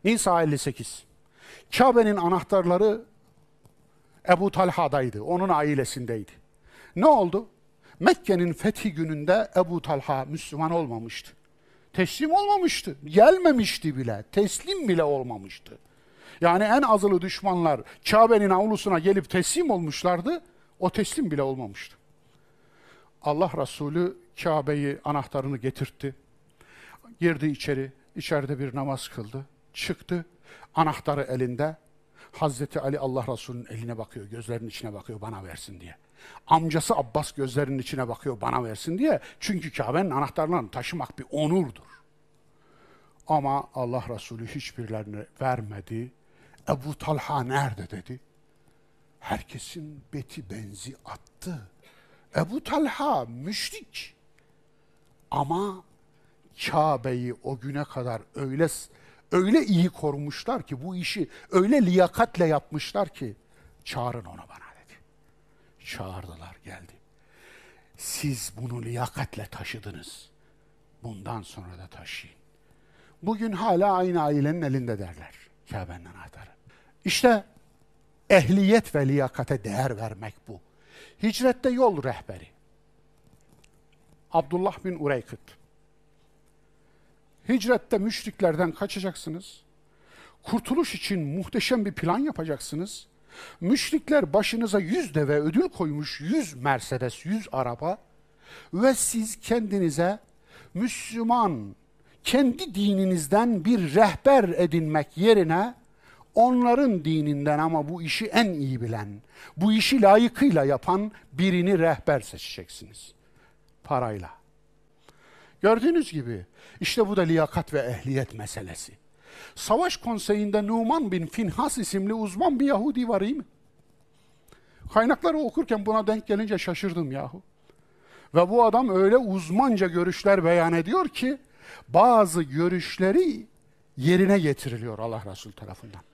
Nisa 58. Kabe'nin anahtarları Ebu Talha'daydı. Onun ailesindeydi. Ne oldu? Mekke'nin fethi gününde Ebu Talha Müslüman olmamıştı. Teslim olmamıştı. Gelmemişti bile. Teslim bile olmamıştı. Yani en azılı düşmanlar Kabe'nin avlusuna gelip teslim olmuşlardı. O teslim bile olmamıştı. Allah Resulü Kabe'yi, anahtarını getirtti. Girdi içeri. İçeride bir namaz kıldı. Çıktı. Anahtarı elinde. Hazreti Ali Allah Resulü'nün eline bakıyor. Gözlerinin içine bakıyor bana versin diye. Amcası Abbas gözlerinin içine bakıyor bana versin diye. Çünkü Kabe'nin anahtarlarını taşımak bir onurdur. Ama Allah Resulü hiçbirlerini vermedi. Ebu Talha nerede dedi. Herkesin beti benzi attı. Ebu Talha müşrik. Ama Kabe'yi o güne kadar öyle iyi korumuşlar ki, bu işi öyle liyakatle yapmışlar ki, çağırın onu bana dedi. Çağırdılar, geldi. Siz bunu liyakatle taşıdınız. Bundan sonra da taşıyın. Bugün hala aynı ailenin elinde derler Kabe'nin anahtarı. İşte ehliyet ve liyakate değer vermek bu. Hicrette yol rehberi. Abdullah bin Ureykıt. Hicrette müşriklerden kaçacaksınız. Kurtuluş için muhteşem bir plan yapacaksınız. Müşrikler başınıza 100 deve ödül koymuş, 100 Mercedes, 100 araba ve siz kendinize Müslüman, kendi dininizden bir rehber edinmek yerine onların dininden ama bu işi en iyi bilen, bu işi layıkıyla yapan birini rehber seçeceksiniz. Parayla. Gördüğünüz gibi işte bu da liyakat ve ehliyet meselesi. Savaş konseyinde Numan bin Finhas isimli uzman bir Yahudi var, iyi mi? Kaynakları okurken buna denk gelince şaşırdım yahu. Ve bu adam öyle uzmanca görüşler beyan ediyor ki bazı görüşleri yerine getiriliyor Allah Resulü tarafından.